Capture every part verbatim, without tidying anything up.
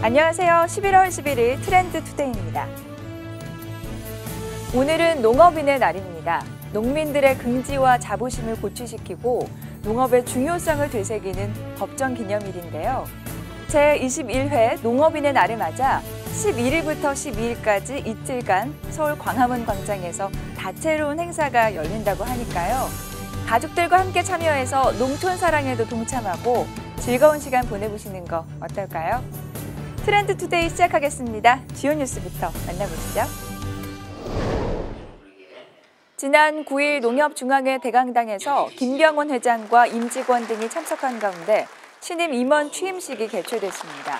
안녕하세요. 십일월 십일일 트렌드 투데이입니다. 오늘은 농업인의 날입니다. 농민들의 긍지와 자부심을 고취시키고 농업의 중요성을 되새기는 법정 기념일인데요. 제이십일 회 농업인의 날을 맞아 십일일부터 십이일까지 이틀간 서울 광화문 광장에서 다채로운 행사가 열린다고 하니까요. 가족들과 함께 참여해서 농촌 사랑에도 동참하고 즐거운 시간 보내보시는 거 어떨까요? 트렌드 투데이 시작하겠습니다. 주요 뉴스부터 만나보시죠. 지난 구일 농협중앙회 대강당에서 김병원 회장과 임직원 등이 참석한 가운데 신임 임원 취임식이 개최됐습니다.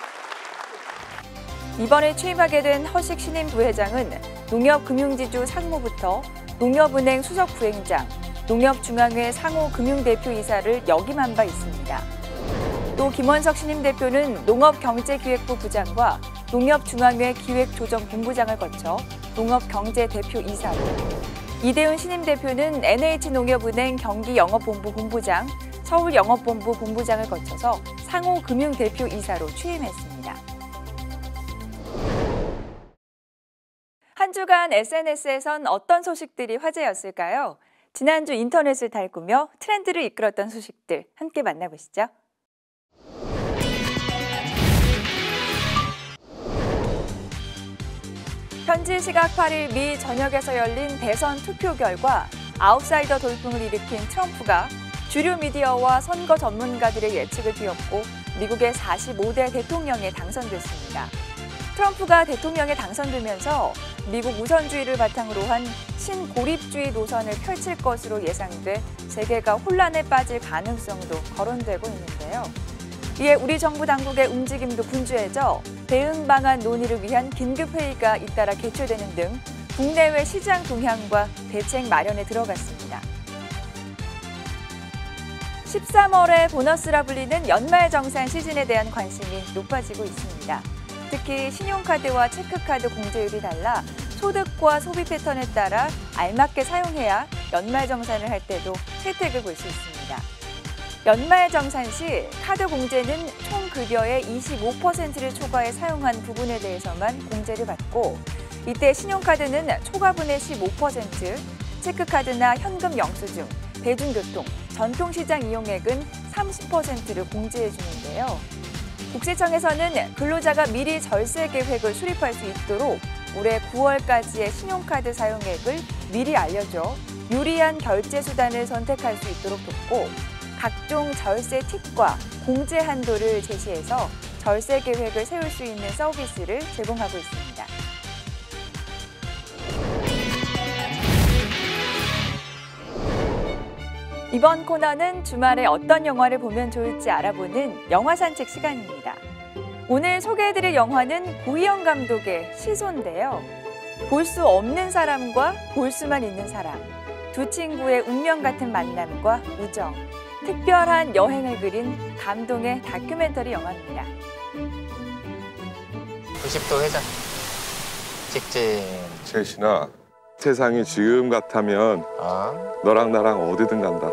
이번에 취임하게 된 허식 신임 부회장은 농협금융지주 상무부터 농협은행 수석부행장, 농협중앙회 상호금융대표이사를 역임한 바 있습니다. 또 김원석 신임 대표는 농업경제기획부 부장과 농협중앙회 기획조정본부장을 거쳐 농업경제대표이사로, 이대훈 신임 대표는 엔에이치농협은행 경기영업본부 본부장, 서울영업본부 본부장을 거쳐서 상호금융대표이사로 취임했습니다. 한 주간 에스엔에스에선 어떤 소식들이 화제였을까요? 지난주 인터넷을 달구며 트렌드를 이끌었던 소식들 함께 만나보시죠. 현지 시각 팔일 미 전역에서 열린 대선 투표 결과 아웃사이더 돌풍을 일으킨 트럼프가 주류 미디어와 선거 전문가들의 예측을 뒤엎고 미국의 사십오대 대통령에 당선됐습니다. 트럼프가 대통령에 당선되면서 미국 우선주의를 바탕으로 한 신고립주의 노선을 펼칠 것으로 예상돼 세계가 혼란에 빠질 가능성도 거론되고 있는데요. 이에 우리 정부 당국의 움직임도 분주해져 대응 방안 논의를 위한 긴급회의가 잇따라 개최되는 등 국내외 시장 동향과 대책 마련에 들어갔습니다. 십삼월의 보너스라 불리는 연말정산 시즌에 대한 관심이 높아지고 있습니다. 특히 신용카드와 체크카드 공제율이 달라 소득과 소비 패턴에 따라 알맞게 사용해야 연말정산을 할 때도 혜택을 볼 수 있습니다. 연말정산 시 카드 공제는 총 급여의 이십오 퍼센트를 초과해 사용한 부분에 대해서만 공제를 받고, 이때 신용카드는 초과분의 십오 퍼센트, 체크카드나 현금 영수증, 대중교통, 전통시장 이용액은 삼십 퍼센트를 공제해 주는데요. 국세청에서는 근로자가 미리 절세 계획을 수립할 수 있도록 올해 구월까지의 신용카드 사용액을 미리 알려줘 유리한 결제 수단을 선택할 수 있도록 돕고, 각종 절세 팁과 공제 한도를 제시해서 절세 계획을 세울 수 있는 서비스를 제공하고 있습니다. 이번 코너는 주말에 어떤 영화를 보면 좋을지 알아보는 영화 산책 시간입니다. 오늘 소개해드릴 영화는 구이영 감독의 시소인데요. 볼 수 없는 사람과 볼 수만 있는 사람, 두 친구의 운명 같은 만남과 우정, 특별한 여행을 그린 감동의 다큐멘터리 영화입니다. 구십 도 회전. 직진. 채신아, 세상이 지금 같다면 어? 너랑 나랑 어디든 간다.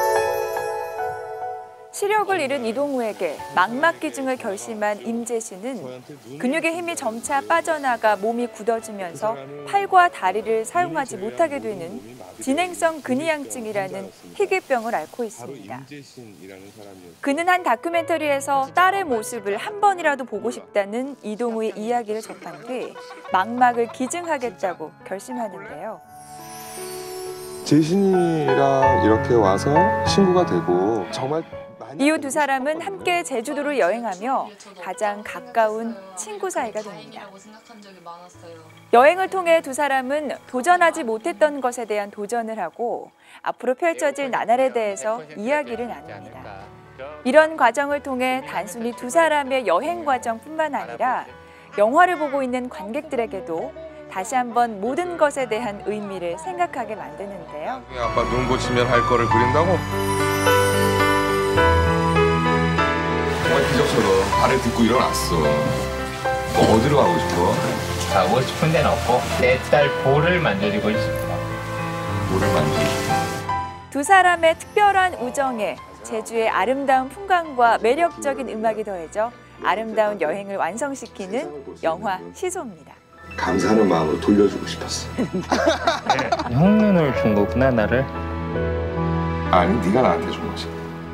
시력을 잃은 이동우에게 망막기증을 결심한 임재신은 근육의 힘이 점차 빠져나가 몸이 굳어지면서 팔과 다리를 사용하지 못하게 되는 진행성 근위양증이라는 희귀병을 앓고 있습니다. 그는 한 다큐멘터리에서 딸의 모습을 한 번이라도 보고 싶다는 이동우의 이야기를 접한 뒤 망막을 기증하겠다고 결심하는데요. 재신이랑 이렇게 와서 친구가 되고 정말 이후 두 사람은 함께 제주도를 여행하며 가장 가까운 친구 사이가 됩니다. 여행을 통해 두 사람은 도전하지 못했던 것에 대한 도전을 하고 앞으로 펼쳐질 나날에 대해서 이야기를 나눕니다. 이런 과정을 통해 단순히 두 사람의 여행 과정뿐만 아니라 영화를 보고 있는 관객들에게도 다시 한번 모든 것에 대한 의미를 생각하게 만드는데요. 아빠 눈 고치면 할 거를 그린다고? 정말 기적처럼 발을 딛고 일어났어. 너 어디로 가고 싶어? 가고 싶은 데는 없고 내 딸 볼을 만져주고 싶어. 볼을 만지고 싶어. 두 사람의 특별한 우정에 제주의 아름다운 풍광과 매력적인 음악이 더해져 아름다운 여행을 완성시키는 영화 시소입니다. 감사하는 마음으로 돌려주고 싶었어. 형 눈을 준 거구나, 나를. 아니, 네가 나한테 준 거지.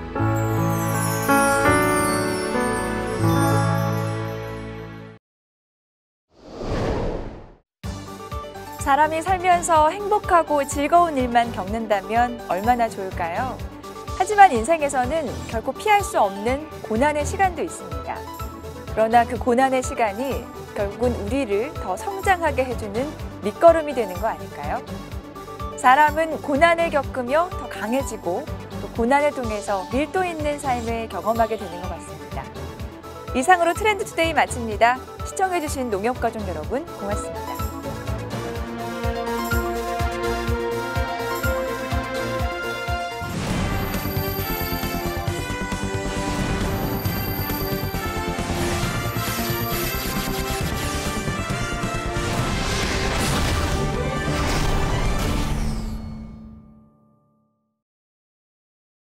사람이 살면서 행복하고 즐거운 일만 겪는다면 얼마나 좋을까요? 하지만 인생에서는 결코 피할 수 없는 고난의 시간도 있습니다. 그러나 그 고난의 시간이 결국은 우리를 더 성장하게 해주는 밑거름이 되는 거 아닐까요? 사람은 고난을 겪으며 더 강해지고 또 고난을 통해서 밀도 있는 삶을 경험하게 되는 것 같습니다. 이상으로 트렌드 투데이 마칩니다. 시청해주신 농협가족 여러분 고맙습니다.